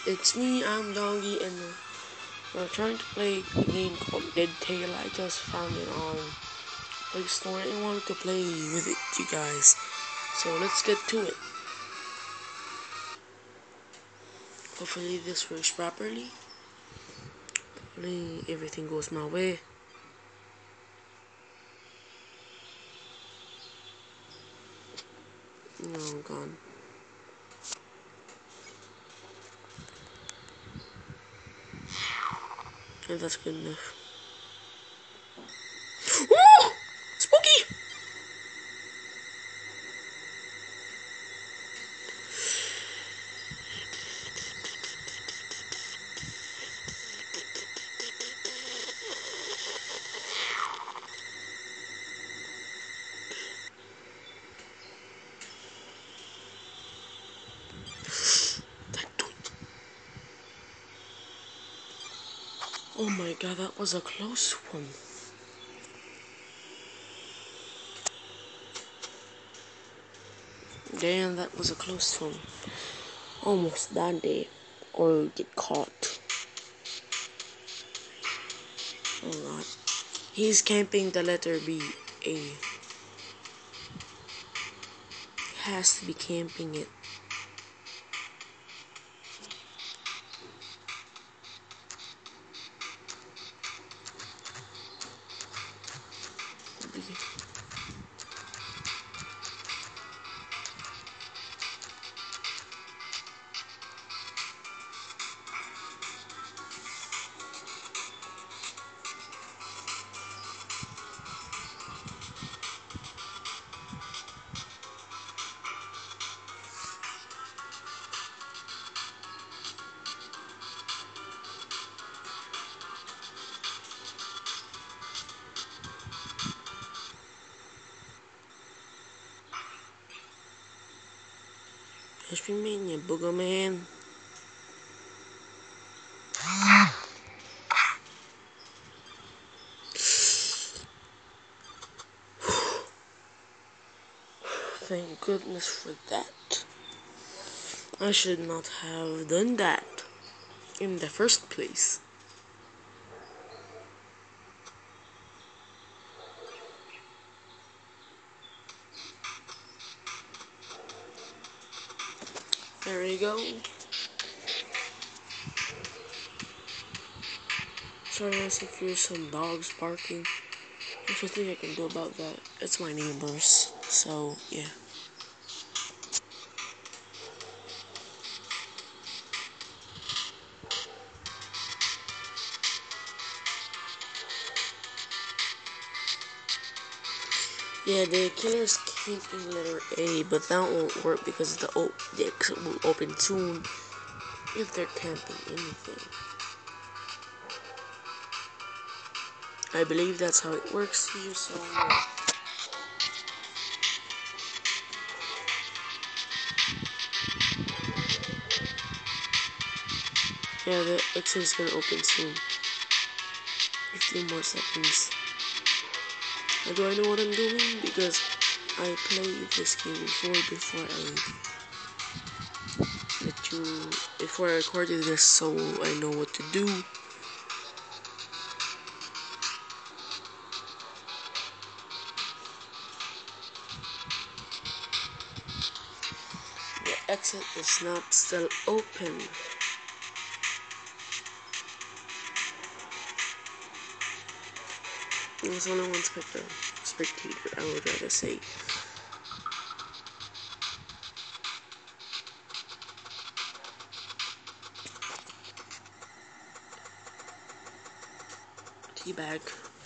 It's me, I'm Dongi, and we're trying to play a game called Deadtale. I just found it on Play Store and wanted to play with it, you guys. So let's get to it. Hopefully this works properly. Hopefully everything goes my way. Oh, God. Yeah, that's good enough. Ooh! Spooky! Oh my God, that was a close one. Damn, that was a close one. Almost died there. Or get caught. Alright. He's camping the letter B. A. Has to be camping it. What you mean, you booger man? Thank goodness for that. I should not have done that in the first place. There you go. Sorry guys if there's some dogs barking. There's nothing I can do about that. It's my neighbors. So, yeah. Yeah, the killer's keeping letter A, but that won't work because the exit will open soon if they're camping anything. I believe that's how it works here, so yeah, the exit is gonna open soon. 15 more seconds. How do I know what I'm doing? Because I played this game before I recorded this, so I know what to do. The exit is not still open. There's only one spectator, I would rather say. Teabag.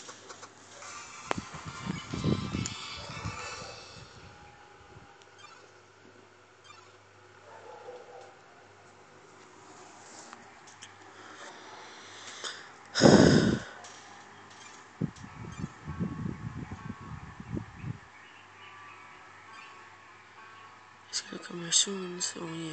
It's gonna come here soon, so yeah.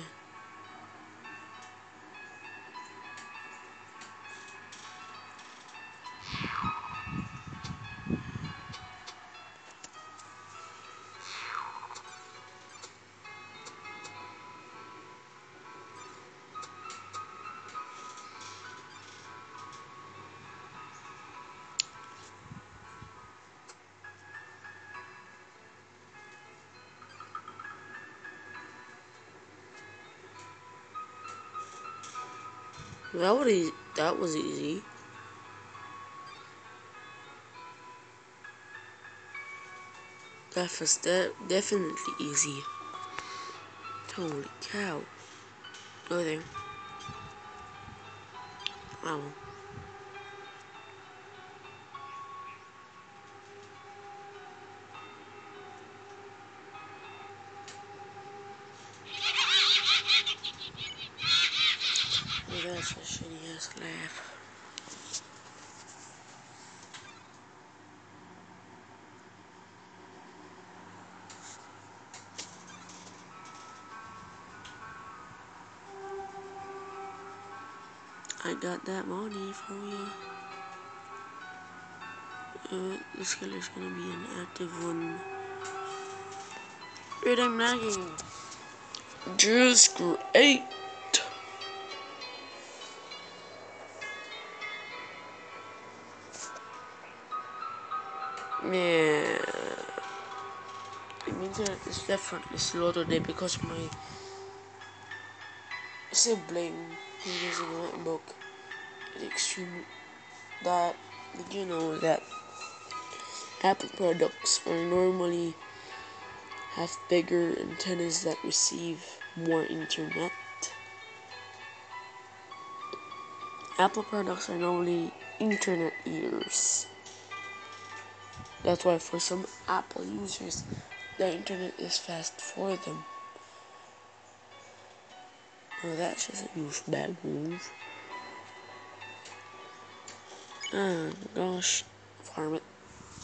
That was easy. That was definitely easy. Holy cow. Go there. Wow. Oh, that's a shitty ass laugh. I got that money for you. This killer's gonna be an active one. Wait, I'm lagging. Just great. Yeah. It means that it's definitely slow today because my sibling who is using a MacBook is extremely that. Did you know that Apple products are normally have bigger antennas that receive more internet? Apple products are normally internet ears. That's why for some Apple users, the internet is fast for them. Well, that's just a douchebag move. Oh gosh, farm it.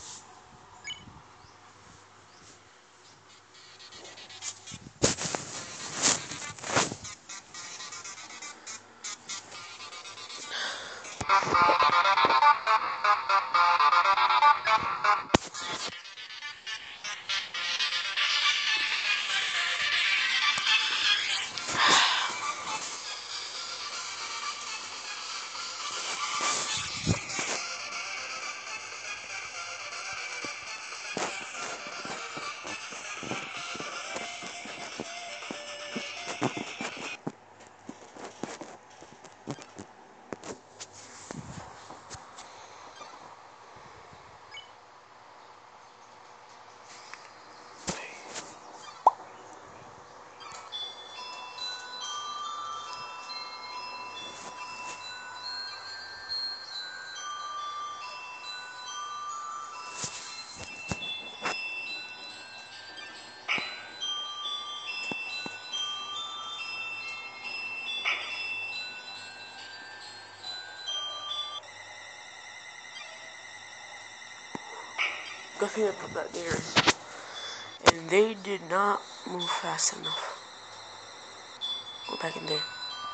Good thing I put that there. And they did not move fast enough. Go back in there.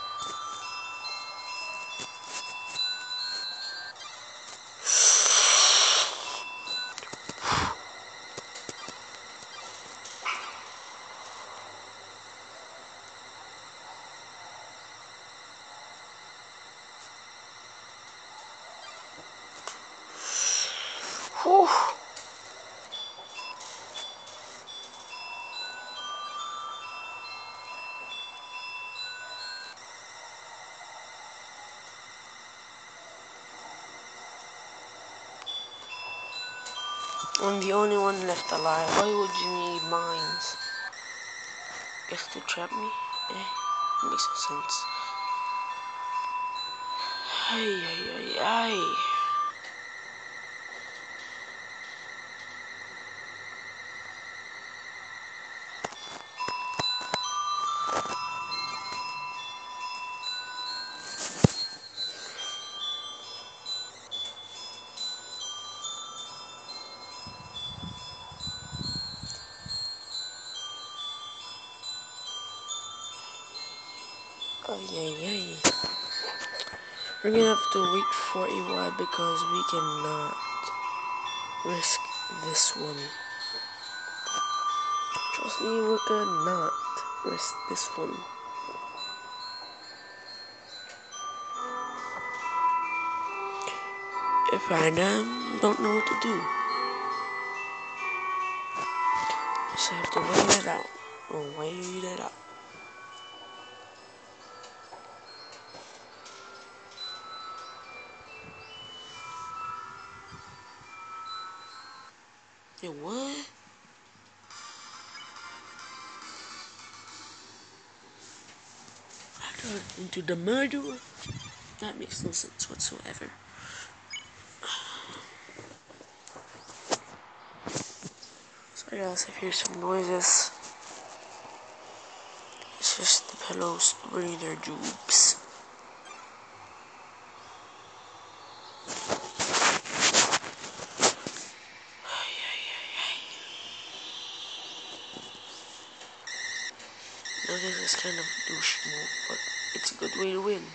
Whew. I'm the only one left alive. Why would you need mines? Guess to trap me? Makes no sense. Ay, ay, ay, ay. Ay, ay, ay. We're gonna have to wait for a while because we cannot risk this one. Trust me, we cannot risk this one. If I don't know what to do. Just have to wait it out. Wait it out. Wait, what? I turned into the murderer? That makes no sense whatsoever. Sorry guys, if you hear some noises. It's just the pillows bringing their jubes. Now this is kind of douche move, but it's a good way to win.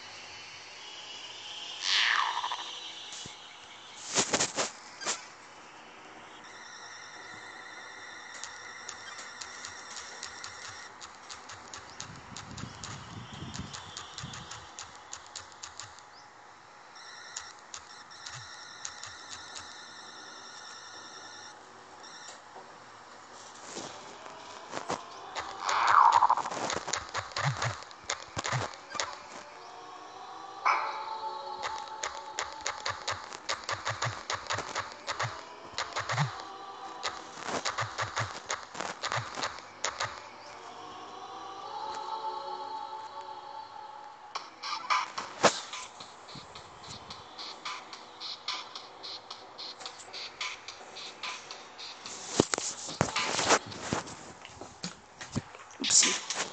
Oopsie.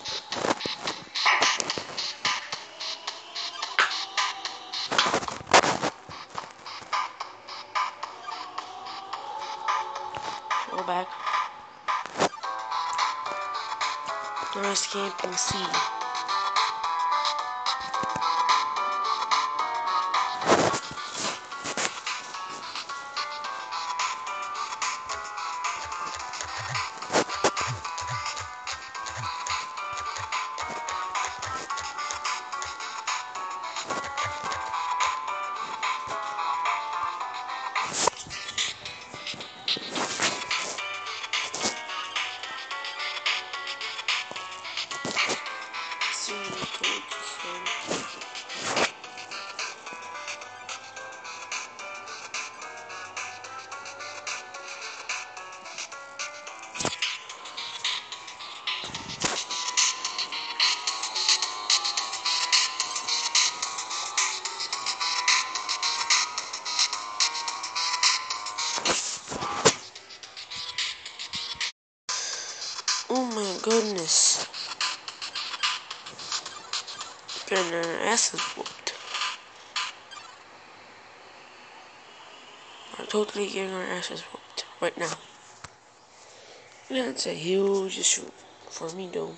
Go back. Nice camping C. Oh my goodness. Getting our asses whooped. We're totally getting our asses whooped right now. That's a huge issue for me though.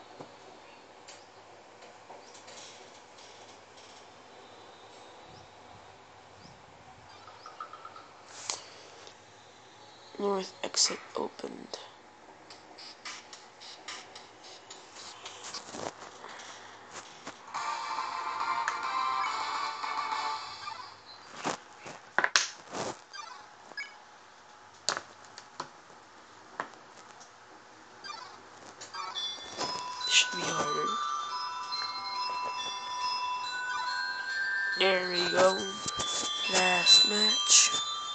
North exit opened. Should be harder. There we go. Last match.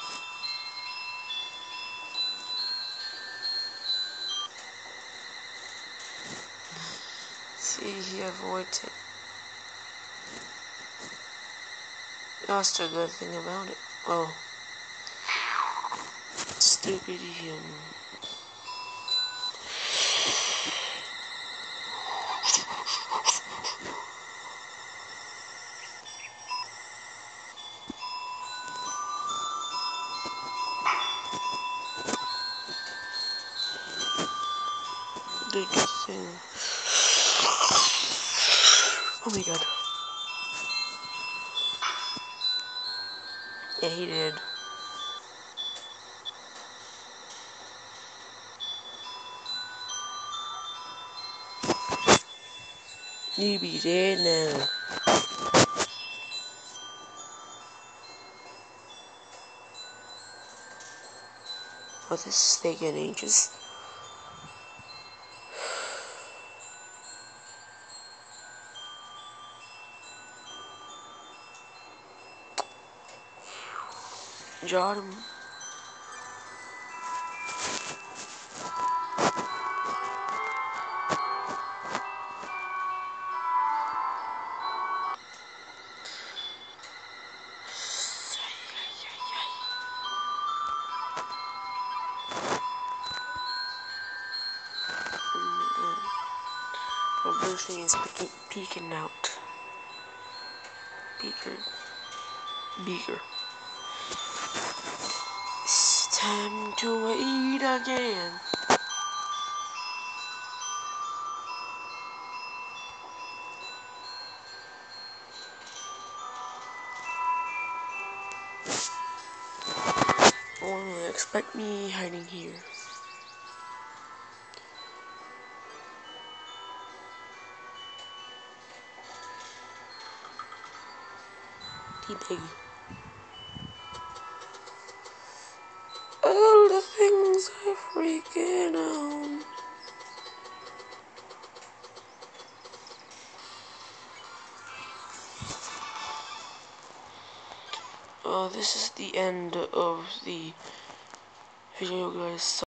See, he avoids it. That's the good thing about it. Oh. Stupid him. Good thing. Oh my god. Yeah, he did. You be dead now. Oh, this is taking ages. Got him. thing is peeking out. Beaker. It's time to eat again. Oh, expect me hiding here. Big. All the things I freaking own. This is the end of the video, guys.